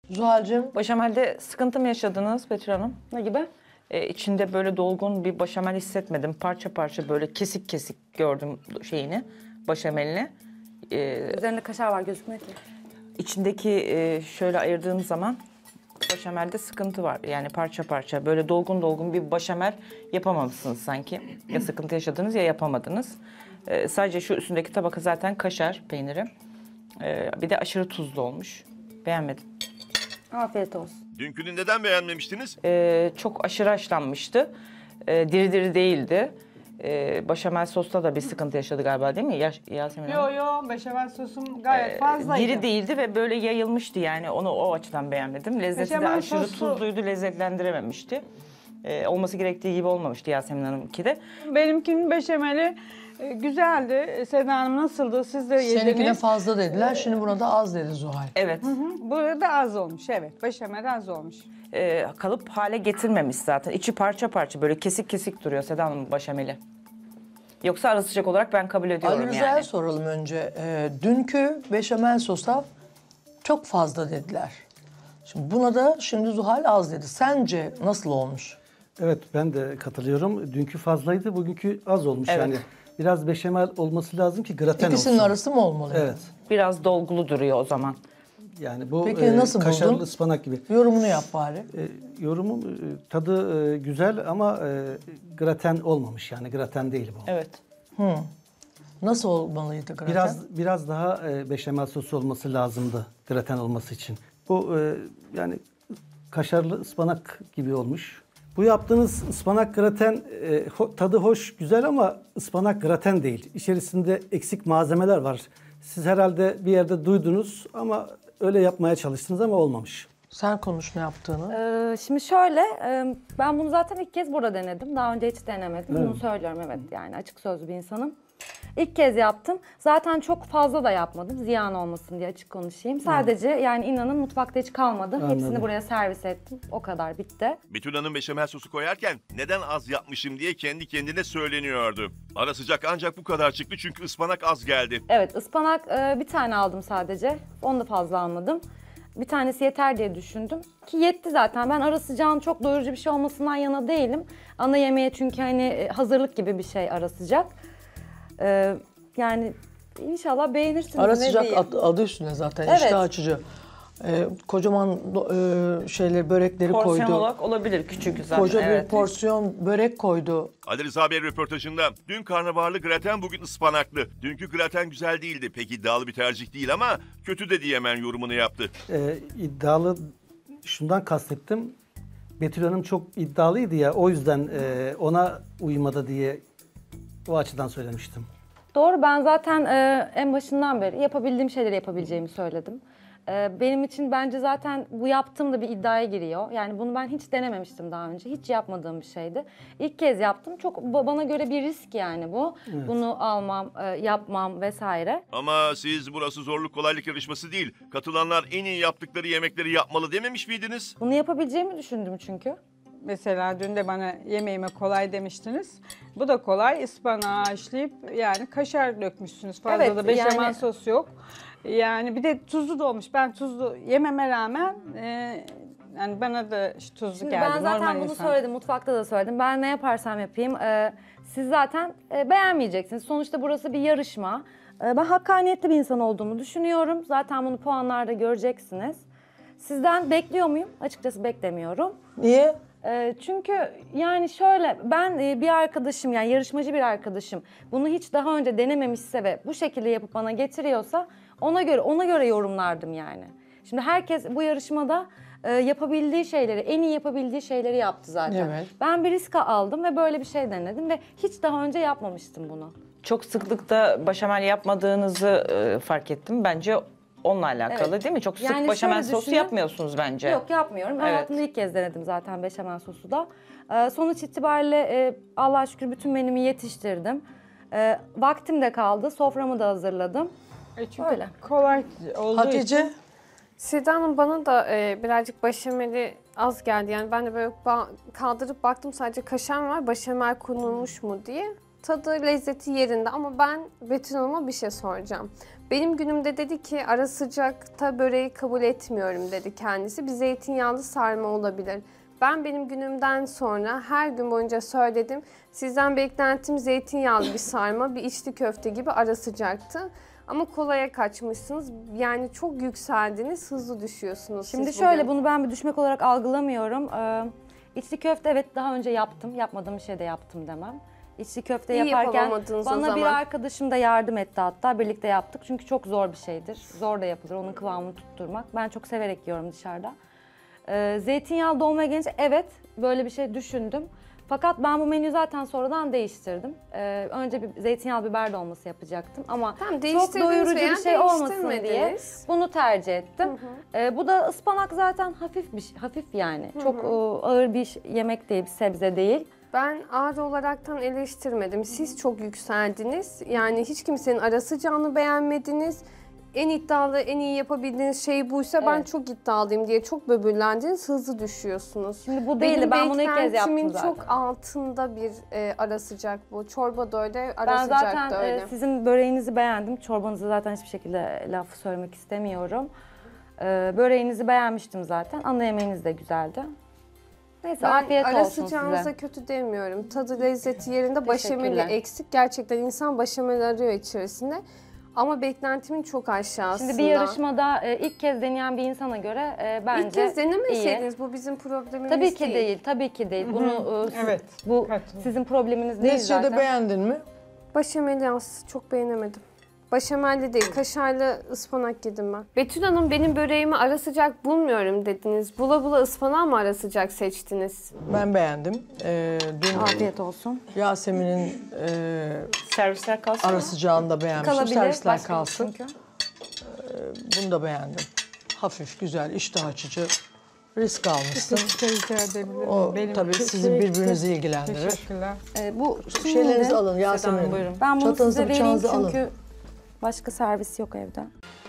Zuhal'cığım. Başamelde sıkıntı mı yaşadınız Betül Hanım? Ne gibi? İçinde böyle dolgun bir başamel hissetmedim. Parça parça böyle kesik kesik gördüm şeyini, başamelini. Üzerinde kaşar var gözükmüyor ki. İçindeki şöyle ayırdığım zaman başamelde sıkıntı var. Yani parça parça böyle dolgun dolgun bir başamel yapamamışsınız sanki. Ya sıkıntı yaşadınız ya yapamadınız. Sadece şu üstündeki tabaka zaten kaşar peyniri. Bir de aşırı tuzlu olmuş. Beğenmedim. Afiyet olsun. Dünkünü neden beğenmemiştiniz? Çok aşırı haşlanmıştı. Diri diri değildi. Başamel sosta da bir sıkıntı yaşadı galiba değil mi Yasemin Hanım? Yo beşamel sosum gayet fazlaydı. Diri değildi ve böyle yayılmıştı yani onu o açıdan beğenmedim. Lezzeti de Beşamel aşırı sosu- tuzluydu, lezzetlendirememişti. Olması gerektiği gibi olmamıştı Yasemin Hanım'ınki de. Benimkinin beşameli güzeldi. Seda Hanım nasıldı? Siz de Seninkine yediniz. fazla dediler. Şimdi buna da az dedi Zuhal. Evet, Burada az olmuş, evet. Beşamel az olmuş. kalıp hale getirmemiş zaten. İçi parça parça böyle kesik kesik duruyor Seda Hanım'ın başameli. Yoksa ara sıcak olarak ben kabul ediyorum Ali Rıza'ya yani. soralım önce. Dünkü beşamel sosa çok fazla dediler. Şimdi buna da şimdi Zuhal az dedi. Sence nasıl olmuş? Evet ben de katılıyorum. Dünkü fazlaydı, bugünkü az olmuş Evet. yani. Biraz beşamel olması lazım ki graten İkisinin olsun. arası mı olmalı? yani? Evet. Biraz dolgulu duruyor o zaman. Yani bu Peki nasıl kaşarlı buldun? ıspanak gibi. Yorumunu yap bari. Yorumum tadı güzel ama graten olmamış yani graten değil bu. Evet. Nasıl olmalıydı graten? Biraz daha beşamel sosu olması lazımdı graten olması için. Bu yani kaşarlı ıspanak gibi olmuş. Bu yaptığınız ıspanak graten tadı hoş, güzel ama ıspanak graten değil. İçerisinde eksik malzemeler var. Siz herhalde bir yerde duydunuz ama öyle yapmaya çalıştınız ama olmamış. Sen konuş ne yaptığını. Şimdi şöyle, ben bunu zaten ilk kez burada denedim. Daha önce hiç denemedim. Bunu söylüyorum, evet, yani açık sözlü bir insanım. İlk kez yaptım. Zaten çok fazla da yapmadım. Ziyan olmasın diye açık konuşayım. Sadece yani inanın mutfakta hiç kalmadı. Anladım. Hepsini buraya servis ettim. O kadar, bitti. Betül Hanım beşamel sosu koyarken neden az yapmışım diye kendi kendine söyleniyordu. Ara sıcak ancak bu kadar çıktı çünkü ıspanak az geldi. Evet, ıspanak bir tane aldım sadece. Onu da fazla almadım. Bir tanesi yeter diye düşündüm. Ki yetti zaten. Ben ara sıcağın çok doyurucu bir şey olmasından yana değilim. Ana yemeğe çünkü hani hazırlık gibi bir şey ara sıcak. Yani inşallah beğenirsiniz. Ara ne sıcak diyeyim. adı üstünde zaten. Evet. İştah açıcı. Kocaman şeyler börekleri Porsiyon koydu. olarak olabilir küçük zaten. Koca evet. bir porsiyon börek koydu. Ali Rıza Bey röportajında dün karnabaharlı graten bugün ıspanaklı. Dünkü graten güzel değildi. Pek iddialı bir tercih değil ama kötü de diyemen yorumunu yaptı. İddialı şundan kastettim. Betül Hanım çok iddialıydı ya o yüzden ona uymadı diye o açıdan söylemiştim. Doğru, ben zaten en başından beri yapabildiğim şeyleri yapabileceğimi söyledim. Benim için bence zaten bu yaptığım da bir iddiaya giriyor. Yani bunu ben hiç denememiştim daha önce. Hiç yapmadığım bir şeydi. İlk kez yaptım. Çok bana göre bir risk yani bu. Evet. Bunu almam, yapmam vesaire. Ama siz burası zorluk kolaylık yarışması değil. Katılanlar en iyi yaptıkları yemekleri yapmalı dememiş miydiniz? Bunu yapabileceğimi düşündüm çünkü. Mesela dün de bana yemeğime kolay demiştiniz. Bu da kolay. Ispanağı haşlayıp yani kaşar dökmüşsünüz. Fazla Evet, da beşamel yani- sos yok. Yani bir de tuzlu da olmuş. Ben tuzlu yememe rağmen yani bana da tuzlu Şimdi geldi. ben zaten Normal bunu insan. söyledim, mutfakta da söyledim. Ben ne yaparsam yapayım, siz zaten beğenmeyeceksiniz. Sonuçta burası bir yarışma. Ben hakkaniyetli bir insan olduğumu düşünüyorum. Zaten bunu puanlarda göreceksiniz. Sizden bekliyor muyum? Açıkçası beklemiyorum. Niye? Çünkü yani şöyle, ben bir arkadaşım, yani yarışmacı bir arkadaşım bunu hiç daha önce denememişse ve bu şekilde yapıp bana getiriyorsa ona göre yorumlardım yani. Şimdi herkes bu yarışmada yapabildiği şeyleri, en iyi yapabildiği şeyleri yaptı zaten. Evet. Ben bir risk aldım ve böyle bir şey denedim ve hiç daha önce yapmamıştım bunu. Çok sıklıkta başamel yapmadığınızı fark ettim. Bence onunla alakalı Evet. değil mi? Çok sık Yani başamel şöyle sosu düşünün- yapmıyorsunuz bence. Yok, yapmıyorum. Evet. Hayatımda ilk kez denedim zaten beşamel sosu da. Sonuç itibariyle Allah'a şükür bütün menümü yetiştirdim. Vaktim de kaldı. Soframı da hazırladım. Çünkü Öyle. kolay olduğu için. Hatice? Seda Hanım bana da birazcık başameli az geldi. Yani ben de böyle kaldırıp baktım sadece kaşar var. Başamel konulmuş mu diye. Tadı, lezzeti yerinde ama ben Betül Hanım'a bir şey soracağım. Benim günümde dedi ki ara sıcakta böreği kabul etmiyorum dedi kendisi. Bir zeytinyağlı sarma olabilir. Benim günümden sonra her gün boyunca söyledim. Sizden beklentim zeytinyağlı bir sarma, bir içli köfte gibi ara sıcaktı. Ama kolaya kaçmışsınız. Yani çok yükseldiniz, hızlı düşüyorsunuz. Şimdi siz şöyle bugün. bunu ben bir düşmek olarak algılamıyorum. İçli köfte evet daha önce yaptım. Yapmadığım bir şey de yaptım demem. İçli köfte İyi yaparken yapamadınız o bana bir zaman. arkadaşım da yardım etti hatta. Birlikte yaptık. Çünkü çok zor bir şeydir. Zor da yapılır onun kıvamını tutturmak. Ben çok severek yiyorum dışarıda. Zeytinyağlı dolmaya gelince evet böyle bir şey düşündüm. Fakat ben bu menüyü zaten sonradan değiştirdim. Önce bir zeytinyağlı biber dolması yapacaktım ama Tamam, çok değiştirdiniz doyurucu veya bir şey olmasın diye değiştirmediniz. bunu tercih ettim. Bu da ıspanak zaten hafif bir hafif yani. Çok ağır bir yemek değil, bir sebze değil. Ben ağır olaraktan eleştirmedim. Siz çok yükseldiniz. Yani hiç kimsenin ara sıcağını beğenmediniz. En iddialı, en iyi yapabildiğiniz şey buysa ben Evet. çok iddialıyım diye çok böbürlendiniz. Hızlı düşüyorsunuz. Şimdi bu değildi. Ben bunu ilk kez yaptım beklentimin zaten. çok altında bir ara sıcak bu. Çorba da öyle, ara Ben sıcak zaten da öyle. sizin böreğinizi beğendim. Çorbanızı zaten hiçbir şekilde laf söylemek istemiyorum. Böreğinizi beğenmiştim zaten. Ana yemeğiniz de güzeldi. Neyse Ben afiyet ara olsun sıcağınıza size. kötü demiyorum. Tadı lezzeti yerinde, başameli Teşekkürler. eksik. Gerçekten insan başamel arıyor içerisinde. Ama beklentimin çok aşağısında. Şimdi bir yarışmada ilk kez deneyen bir insana göre bence İlk kez iyi. denemeseydiniz bu bizim problemimiz Tabii ki değil. değil, tabii ki değil. Bunu Evet, bu katılıyorum. sizin probleminiz değil Neticede zaten. beğendin mi? Başameli az çok beğenemedim. Başamelli değil, kaşarlı ıspanak yedim ben. Betül Hanım benim böreğimi ara sıcak bulmuyorum dediniz. Bula bula ıspanağı mı ara sıcak seçtiniz? Ben beğendim. Dün Afiyet olsun. Yasemin'in Servisler kalsın. ara sıcağını da beğenmiştim. Kalabilir. Servisler başka kalsın. çünkü. Bunu da beğendim. Hafif, güzel, iştah açıcı. Risk almışsın. Rica edebilirim. O Benim tabii için sizin keyifli. birbirinizi ilgilendirir. Teşekkürler. Bu Şeylerinizi şimdi- alın Yasemin Hanım. buyurun. Ben bunu Çatanızı, size vereyim bıçağınızı alın. çünkü başka servis yok evde.